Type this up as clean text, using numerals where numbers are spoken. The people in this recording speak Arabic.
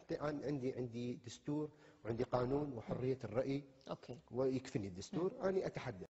عندي دستور وعندي قانون وحرية الرأي. أوكي. ويكفيني الدستور، أنا أتحدث.